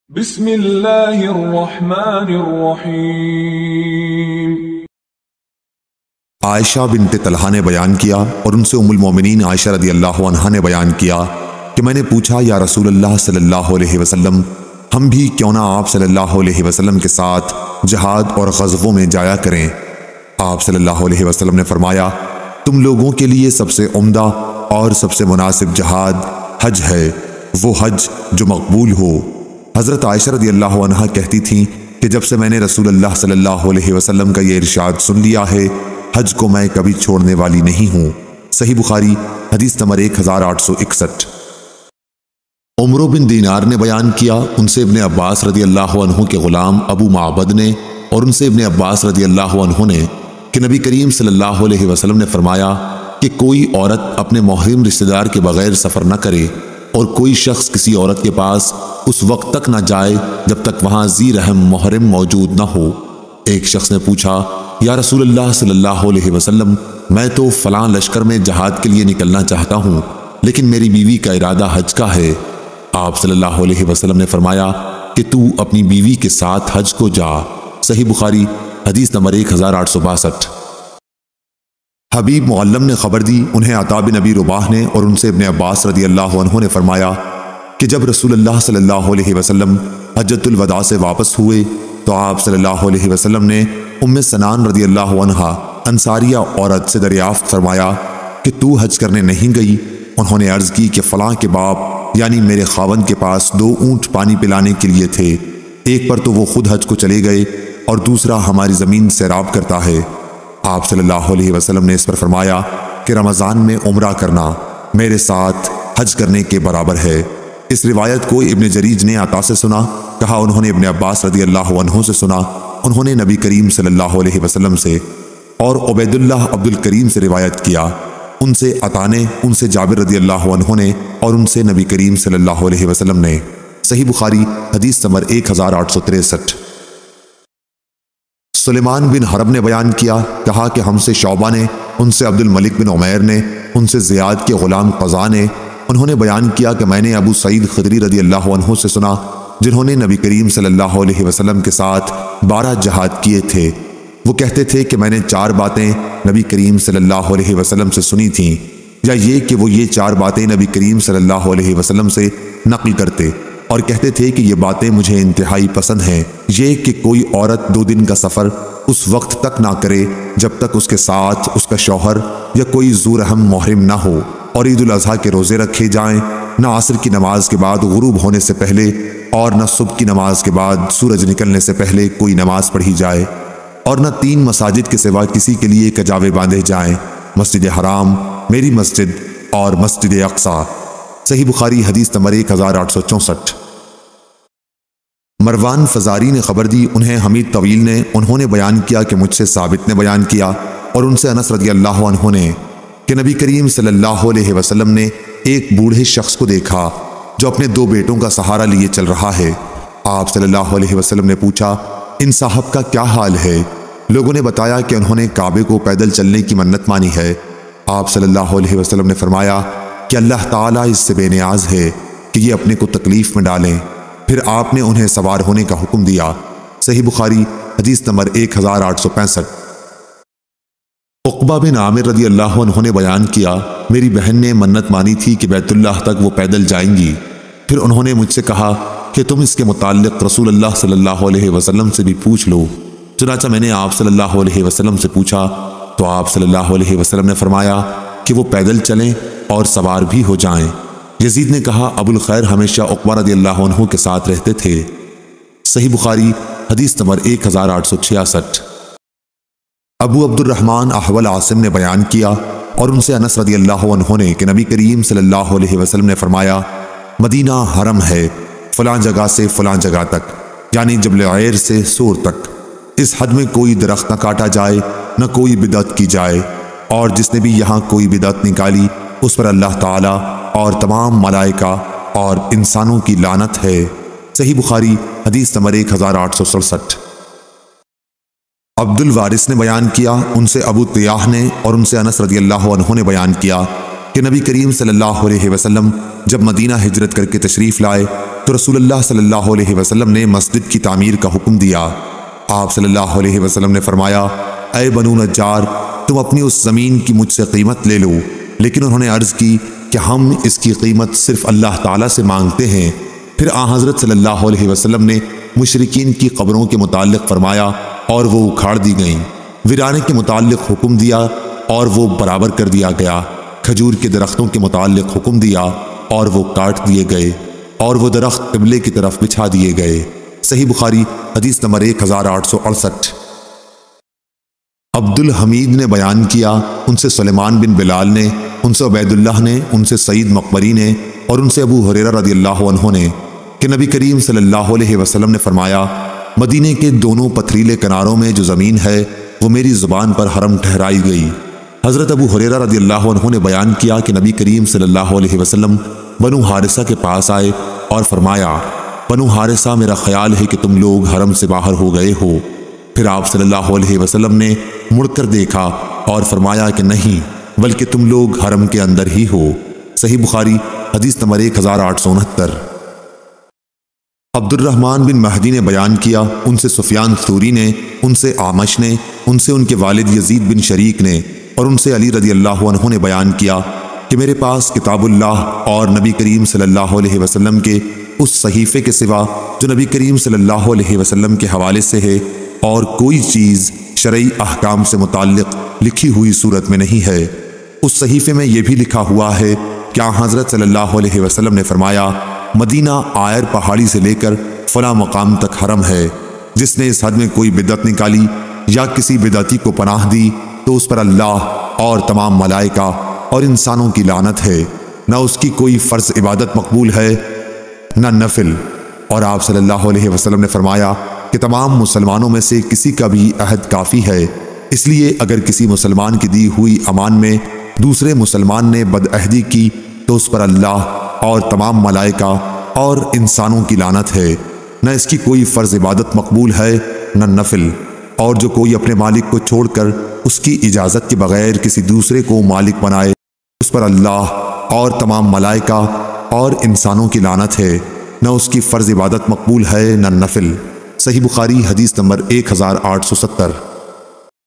بسم اللہ الرحمن الرحیم۔ عائشہ بنت طلحہ نے بیان کیا اور ان سے ام المومنین عائشہ رضی اللہ عنہا نے بیان کیا کہ میں نے پوچھا یا رسول اللہ صلی اللہ علیہ وسلم ہم بھی کیوں نہ آپ صلی اللہ علیہ وسلم کے ساتھ جہاد اور غزووں میں جایا کریں۔ آپ صلی اللہ علیہ وسلم نے فرمایا تم لوگوں کے لیے سب سے عمدہ اور سب سے مناسب جہاد حج ہے، وہ حج جو مقبول ہو۔ حضرت عائشہ رضی اللہ عنہا کہتی تھیں کہ جب سے میں نے رسول اللہ صلی اللہ علیہ وسلم کا یہ ارشاد سن لیا ہے حج کو میں کبھی چھوڑنے والی نہیں ہوں۔ صحیح بخاری حدیث نمبر 1861۔ عمرو بن دینار نے بیان کیا ان سے ابن عباس رضی اللہ عنہ کے غلام ابو معبد نے اور ان سے ابن عباس رضی اللہ عنہ نے کہ نبی کریم صلی اللہ علیہ وسلم نے فرمایا کہ کوئی عورت اپنے محرم رشتہ دار کے بغیر سفر نہ کرے اور کوئی شخص کسی عورت کے پاس اس وقت تک نہ جائے جب تک وہاں ذی رحم محرم موجود نہ ہو۔ ایک شخص نے پوچھا یا رسول اللہ صلی اللہ علیہ وسلم میں تو فلاں لشکر میں جہاد کے لیے نکلنا چاہتا ہوں لیکن میری بیوی کا ارادہ حج کا ہے۔ آپ صلی اللہ علیہ وسلم نے فرمایا کہ تو اپنی بیوی کے ساتھ حج کو جا۔ صحیح بخاری حدیث نمبر 1862۔ حبیب معلم نے خبر دی انہیں عطا بن ابی رباح نے اور ان سے ابن عباس رضی اللہ عنہ نے فرمایا کہ جب رسول اللہ صلی اللہ علیہ وسلم حجۃ الوداع سے واپس ہوئے تو آپ صلی اللہ علیہ وسلم نے ام سنان رضی اللہ عنہا انصاریہ عورت سے دریافت فرمایا کہ تو حج کرنے نہیں گئی؟ انہوں نے عرض کی کہ فلاں کے باپ یعنی میرے خاوند کے پاس 2 اونٹ پانی پلانے کے لیے تھے، ایک پر تو وہ خود حج کو چلے گئے اور دوسرا ہماری زمین سیراب کرتا ہے۔ آپ صلی اللہ علیہ وسلم نے اس پر فرمایا کہ رمضان میں عمرہ کرنا میرے ساتھ حج کرنے کے برابر ہے۔ اس روایت کو ابن جریج نے عطا سے سنا، کہا انہوں نے ابن عباس رضی اللہ عنہ سے سنا، انہوں نے نبی کریم صلی اللہ علیہ وسلم سے، اور عبید اللہ عبد الکریم سے روایت کیا، ان سے عطا نے، ان سے جابر رضی اللہ عنہ نے اور ان سے نبی کریم صلی اللہ علیہ وسلم نے۔ صحیح بخاری حدیث نمبر 1863۔ سلیمان بن حرب نے بیان کیا، کہا کہ ہم سے شعبہ نے، ان سے عبد الملک بن عمیر نے، ان سے زیاد کے غلام قضا نے، انہوں نے بیان کیا کہ میں نے ابو سعید خدری رضی اللہ عنہ سے سنا جنہوں نے نبی کریم صلی اللہ علیہ وسلم کے ساتھ 12 جہاد کیے تھے۔ وہ کہتے تھے کہ میں نے 4 باتیں نبی کریم صلی اللہ علیہ وسلم سے سنی تھیں، یا یہ کہ وہ یہ 4 باتیں نبی کریم صلی اللہ علیہ وسلم سے نقل کرتے اور کہتے تھے کہ یہ باتیں مجھے انتہائی پسند ہیں، یہ کہ کوئی عورت 2 دن کا سفر اس وقت تک نہ کرے جب تک اس کے ساتھ اس کا شوہر یا کوئی ذو رحم محرم نہ ہو، اور عید الاضحیٰ کے روزے رکھے جائیں، نہ عصر کی نماز کے بعد غروب ہونے سے پہلے اور نہ صبح کی نماز کے بعد سورج نکلنے سے پہلے کوئی نماز پڑھی جائے، اور نہ 3 مساجد کے سوا کسی کے لیے کجاوے باندھے جائیں، مسجد حرام میری مسجد اور مسجد اقصیٰ۔ صحیح بخاری حدیث نمبر 1864۔ مروان فزاری نے خبر دی انہیں حمید طویل نے، انہوں نے بیان کیا کہ مجھ سے ثابت نے بیان کیا اور ان سے انس رضی اللہ عنہ نے کہ نبی کریم صلی اللہ علیہ وسلم نے ایک بوڑھے شخص کو دیکھا جو اپنے 2 بیٹوں کا سہارا لیے چل رہا ہے۔ آپ صلی اللہ علیہ وسلم نے پوچھا ان صاحب کا کیا حال ہے؟ لوگوں نے بتایا کہ انہوں نے کعبے کو پیدل چلنے کی منت مانی ہے۔ آپ صلی اللہ علیہ وسلم نے فرمایا کہ اللہ تعالیٰ اس سے بے نیاز ہے کہ یہ اپنے کو تکلیف میں ڈالیں، پھر آپ نے انہیں سوار ہونے کا حکم دیا۔ صحیح بخاری حدیث نمبر 1865۔ عقبہ بن عامر رضی اللہ عنہ نے بیان کیا میری بہن نے منت مانی تھی کہ بیت اللہ تک وہ پیدل جائیں گی، پھر انہوں نے مجھ سے کہا کہ تم اس کے متعلق رسول اللہ صلی اللہ علیہ وسلم سے بھی پوچھ لو۔ چنانچہ میں نے آپ صلی اللہ علیہ وسلم سے پوچھا تو آپ صلی اللہ علیہ وسلم نے فرمایا کہ وہ پیدل چلیں اور سوار بھی ہو جائیں۔ یزید نے کہا ابو الخیر ہمیشہ عقبہ رضی اللہ عنہ کے ساتھ رہتے تھے۔ صحیح بخاری حدیث نمبر 1866۔ ابو عبد الرحمن احول عاصم نے بیان کیا اور ان سے انس رضی اللہ عنہ نے کہ نبی کریم صلی اللہ علیہ وسلم نے فرمایا مدینہ حرم ہے فلاں جگہ سے فلاں جگہ تک، یعنی جبل عیر سے سور تک، اس حد میں کوئی درخت نہ کاٹا جائے نہ کوئی بدعت کی جائے، اور جس نے بھی یہاں کوئی بدعت نکالی اس پر اللہ تعالیٰ اور تمام ملائکہ اور انسانوں کی لعنت ہے۔ صحیح بخاری حدیث نمبر 1867۔ عبد الوارث نے بیان کیا ان سے ابو طیاح نے اور ان سے انس رضی اللہ عنہ نے بیان کیا کہ نبی کریم صلی اللہ علیہ وسلم جب مدینہ ہجرت کر کے تشریف لائے تو رسول اللہ صلی اللہ علیہ وسلم نے مسجد کی تعمیر کا حکم دیا۔ آپ صلی اللہ علیہ وسلم نے فرمایا، اے بنو نجار، تم اپنی اس زمین کی مجھ سے قیمت لے لو۔ لیکن انہوں نے عرض کی کہ ہم اس کی قیمت صرف اللہ تعالیٰ سے مانگتے ہیں۔ پھر آن حضرت صلی اللہ علیہ وسلم نے مشرکین کی قبروں کے متعلق فرمایا اور وہ اکھاڑ دی گئیں۔ ویرانے کے متعلق حکم دیا اور وہ برابر کر دیا گیا۔ کھجور کے درختوں کے متعلق حکم دیا اور وہ کاٹ دیے گئے اور وہ درخت قبلے کی طرف بچھا دیے گئے۔ صحیح بخاری حدیث نمبر 1868۔ عبد الحمید نے بیان کیا، ان سے سلیمان بن بلال نے، ان سے عبید اللہ نے، ان سے سعید مقبری نے اور ان سے ابو ہریرہ رضی اللہ عنہ نے کہ نبی کریم صلی اللہ علیہ وسلم نے فرمایا، مدینے کے دونوں پتھریلے کناروں میں جو زمین ہے وہ میری زبان پر حرم ٹھہرائی گئی۔ حضرت ابو ہریرہ رضی اللہ عنہ نے بیان کیا کہ نبی کریم صلی اللہ علیہ وسلم بنو حارثہ کے پاس آئے اور فرمایا، بنو حارثہ، میرا خیال ہے کہ تم لوگ حرم سے باہر ہو گئے ہو۔ پھر آپ صلی اللہ علیہ وسلم نے مڑ کر دیکھا اور فرمایا کہ نہیں، بلکہ تم لوگ حرم کے اندر ہی ہو۔ صحیح بخاری حدیث نمبر 1869۔ عبد الرحمن بن مہدی نے بیان کیا، ان سے سفیان ثوری نے، ان سے اعمش نے، ان سے ان کے والد یزید بن شریک نے اور ان سے علی رضی اللہ عنہ نے بیان کیا کہ میرے پاس کتاب اللہ اور نبی کریم صلی اللہ علیہ وسلم کے اس صحیفے کے سوا جو نبی کریم صلی اللہ علیہ وسلم کے حوالے سے ہے اور کوئی چیز شرعی احکام سے متعلق لکھی ہوئی صورت میں نہیں ہے۔ اس صحیفے میں یہ بھی لکھا ہوا ہے کہ حضرت صلی اللہ علیہ وسلم نے فرمایا، مدینہ آئر پہاڑی سے لے کر فلاں مقام تک حرم ہے۔ جس نے اس حد میں کوئی بدعت نکالی یا کسی بدعتی کو پناہ دی تو اس پر اللہ اور تمام ملائکہ اور انسانوں کی لعنت ہے۔ نہ اس کی کوئی فرض عبادت مقبول ہے نہ نفل۔ اور آپ صلی اللہ علیہ وسلم نے فرمایا کہ تمام مسلمانوں میں سے کسی کا بھی عہد کافی ہے، اس لیے اگر کسی مسلمان کی دی ہوئی امان میں دوسرے مسلمان نے بدعہدی کی تو اس پر اللہ اور تمام ملائکہ اور انسانوں کی لعنت ہے۔ نہ اس کی کوئی فرض عبادت مقبول ہے نہ نفل۔ اور جو کوئی اپنے مالک کو چھوڑ کر اس کی اجازت کے بغیر کسی دوسرے کو مالک بنائے اس پر اللہ اور تمام ملائکہ اور انسانوں کی لعنت ہے۔ نہ اس کی فرض عبادت مقبول ہے نہ نفل۔ صحیح بخاری حدیث نمبر 1870۔